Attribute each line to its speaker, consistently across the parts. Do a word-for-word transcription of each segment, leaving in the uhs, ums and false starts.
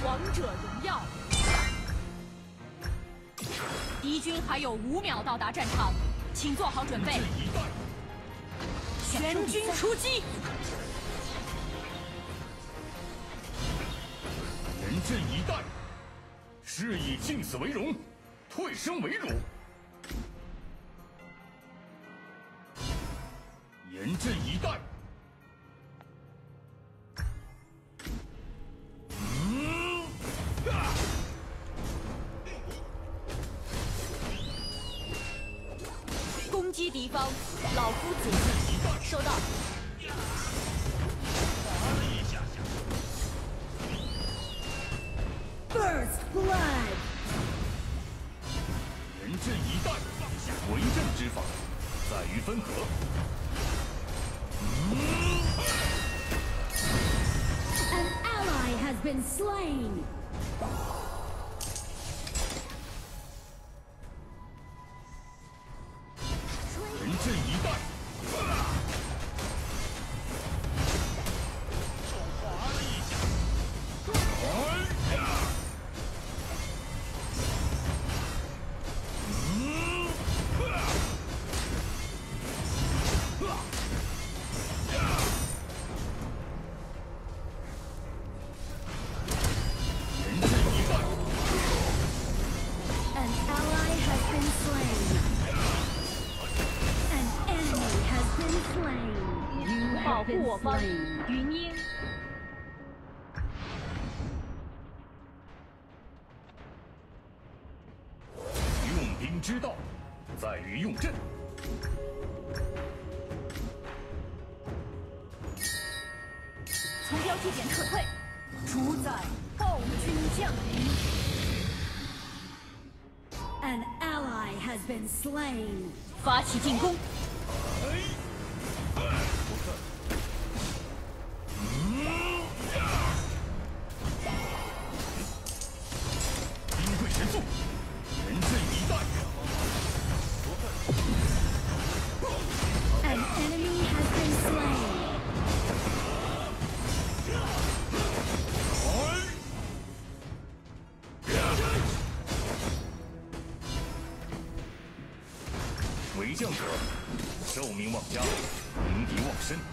Speaker 1: 王者荣耀。敌军还有五秒到达战场，请做好准备。全军出击！
Speaker 2: 严阵以待，是以进死为荣，退生为辱。严阵以待。
Speaker 1: 攻击敌方，老夫子命。收到。First blood。
Speaker 2: 严阵以待，为阵之法在于分合。
Speaker 1: An ally has been slain.
Speaker 2: 严阵以待。手滑了一下。哎呀！嗯。严阵以待。
Speaker 1: An ally has been slain. You 保护我方，云鹰。
Speaker 2: 用兵之道，在于用阵。
Speaker 1: 从标记点撤退，主宰暴君降临。An ally has been slain. 发起进攻。
Speaker 2: 兵贵神速，严阵以待。
Speaker 1: An enemy has been slain.
Speaker 2: 为将者，寿命旺加，迎敌旺身。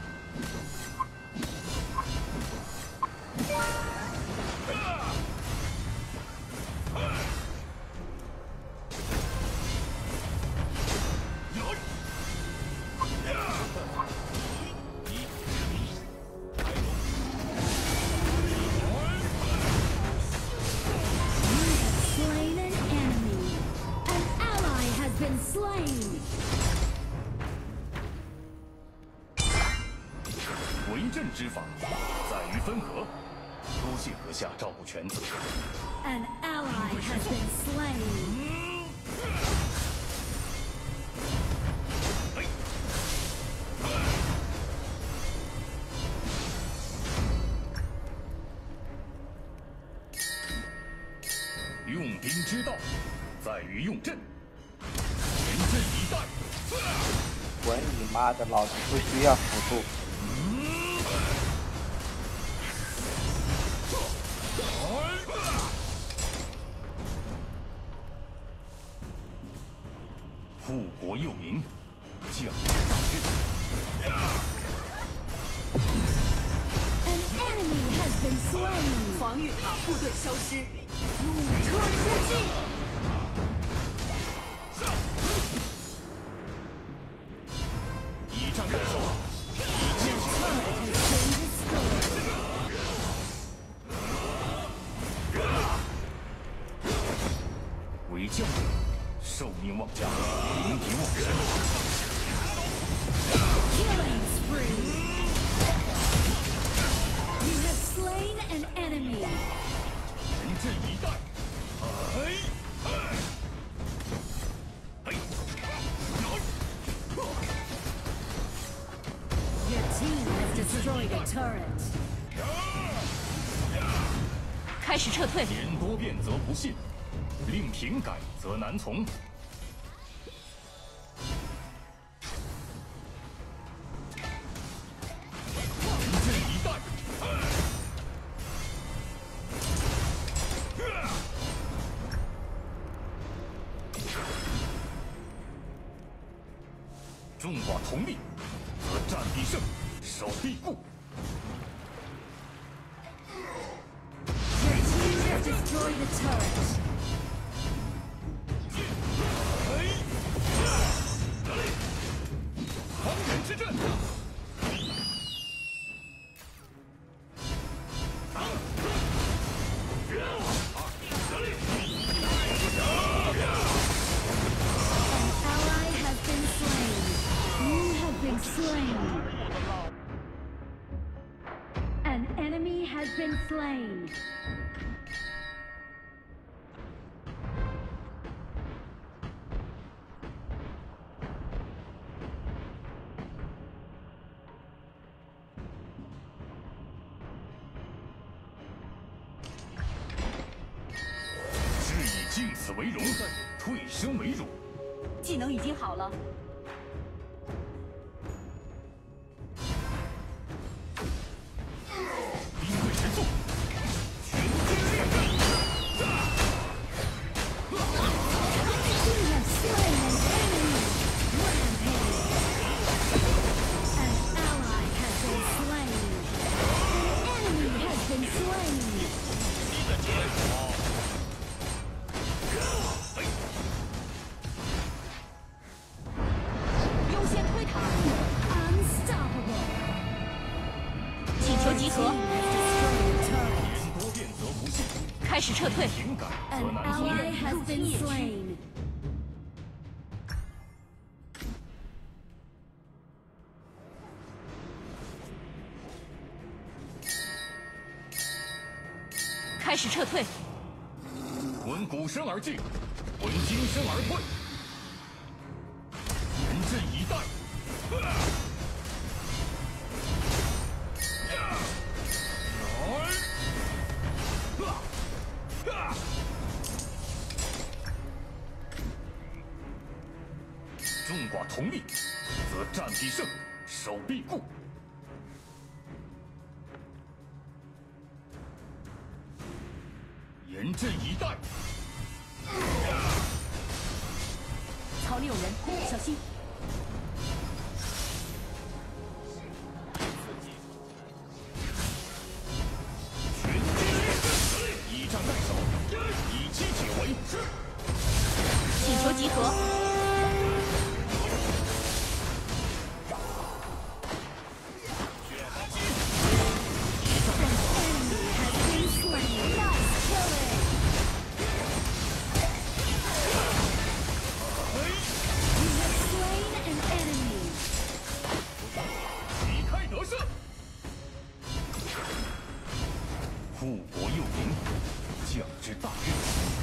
Speaker 2: 为阵之法在于分合，多谢阁下照顾犬子。
Speaker 1: An ally has been slain.
Speaker 2: 用兵之道在于用阵，严阵以待。
Speaker 3: 滚你妈的，老子不需要辅助。 护国佑民，将士大任。
Speaker 1: An enemy has been slain. 防御塔部队消失，怒车出击。
Speaker 2: 以战代守，以剑取胜。为将者。 寿命旺加，迎敌旺身。
Speaker 1: Killing spree. You have slain an enemy.
Speaker 2: 严阵以待。哎哎哎！
Speaker 1: Your team has destroyed a turret. 开始撤退。
Speaker 2: 言多辩则不信，令平改则难从。 严阵以待。 众寡同力，则战必胜，守必固。
Speaker 1: Destroy the turret.
Speaker 2: 狂人之阵。
Speaker 1: An ally has been slain. You have been slain. An enemy has been slain.
Speaker 2: 是以进此为荣，退生为辱。
Speaker 4: 技能已经好了。
Speaker 1: 集合。
Speaker 4: 开始撤退。
Speaker 1: An ally has been slain.
Speaker 4: 开始撤退。
Speaker 2: 闻鼓声而进，闻金声而退。严阵以待。众寡同力，则战必胜，守必固。 严阵以待。
Speaker 4: 草里有人，小心！
Speaker 2: 全军以战代守，以击解围。
Speaker 4: 请求集合。
Speaker 2: 护国佑民，将之大任。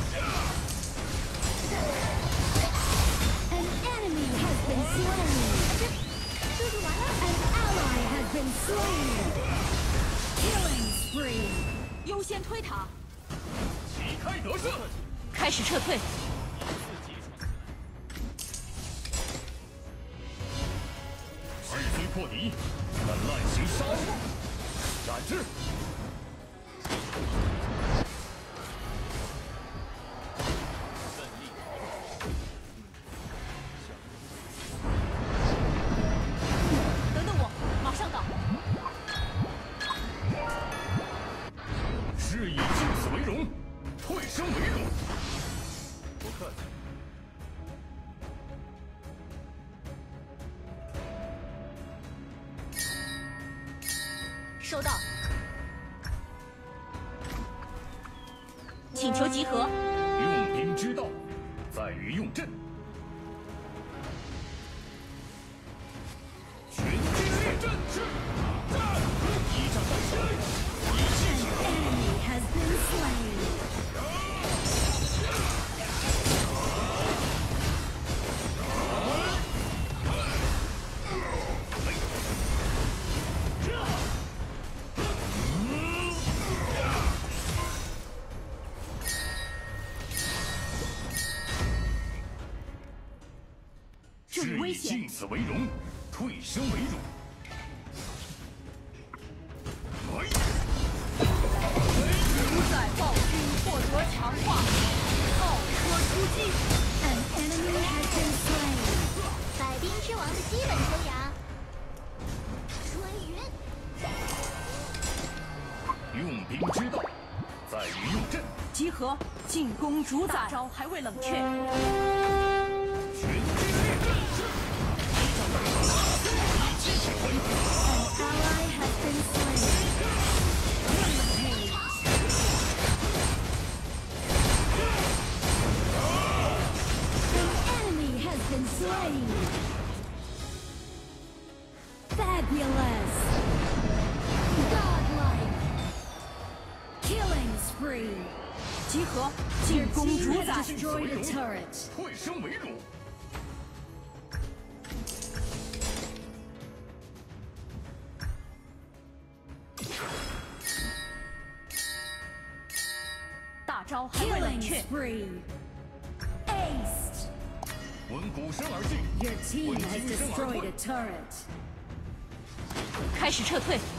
Speaker 1: An enemy has been slain. An ally has been slain. Killing spree.
Speaker 4: 优先推塔。
Speaker 2: 旗开得胜。
Speaker 4: 开始撤退。
Speaker 2: 势虽破敌，但滥行杀戮，斩之。
Speaker 4: 等等我，马上到。
Speaker 2: 是以进此为荣，退生为辱。不客气。
Speaker 4: 收到，请求集合。
Speaker 2: 用兵之道，在于用阵。全军列阵，以战代守，以击解围。
Speaker 1: Enemy has been slain.
Speaker 2: 是以进此为荣，退生为辱。
Speaker 4: 主宰暴君获得强化，炮车出击。
Speaker 1: An enemy has been slain.
Speaker 5: 百兵之王
Speaker 1: 王的基本修养。穿云，
Speaker 2: 用兵之道在于用阵。
Speaker 4: 集合，进攻主宰。大招还未冷却。
Speaker 2: 全军列阵，以击铁为主。
Speaker 1: An ally has been slain. An enemy has been slain. Fabulous. Godlike. Killing spree.
Speaker 4: 集合，进
Speaker 1: Your
Speaker 4: 攻
Speaker 1: team
Speaker 4: 主
Speaker 1: has
Speaker 4: 宰。
Speaker 1: destroyed a turret.
Speaker 2: 退身为主。
Speaker 4: 大招还未冷
Speaker 1: Killing
Speaker 4: 却。
Speaker 1: spree. Aced.
Speaker 2: 闻鼓声而进，
Speaker 1: Your team
Speaker 2: 闻
Speaker 1: has
Speaker 2: 金声而
Speaker 1: destroyed
Speaker 2: 退
Speaker 1: a。turret.
Speaker 4: 开始撤退。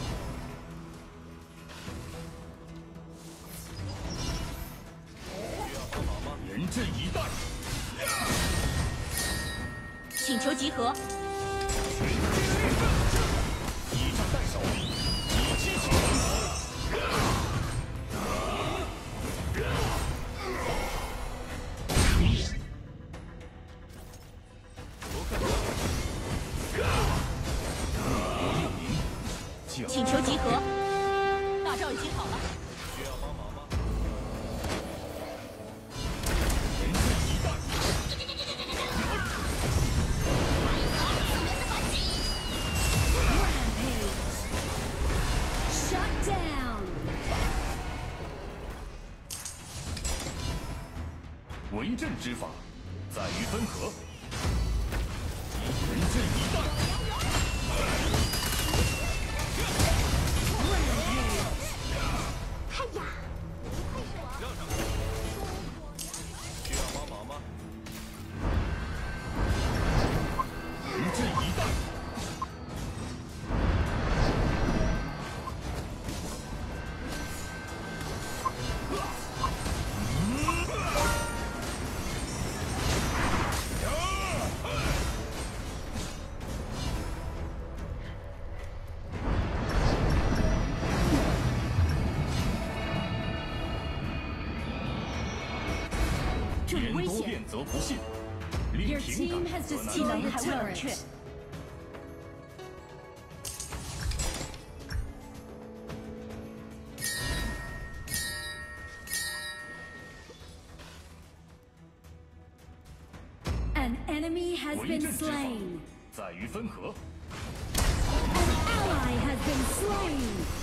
Speaker 2: 严阵以待，
Speaker 4: 请求集合。
Speaker 2: 以战代守，以击铁为主。
Speaker 4: 请求集合。大招已经好了。
Speaker 2: 需要帮忙吗？严阵以待。
Speaker 1: Shut down.
Speaker 2: 为阵之法，在于分合。严阵以待。 需要帮忙吗？严阵以待。言多辩则不信，力
Speaker 1: Your
Speaker 2: 平
Speaker 1: team
Speaker 2: 感
Speaker 1: has
Speaker 2: 则难
Speaker 1: destroyed
Speaker 2: 容。
Speaker 1: a
Speaker 4: 还未冷却
Speaker 1: turret. An enemy has
Speaker 2: 为
Speaker 1: been
Speaker 2: 阵之法
Speaker 1: slain.
Speaker 2: 在于分合。
Speaker 1: An ally has been slain.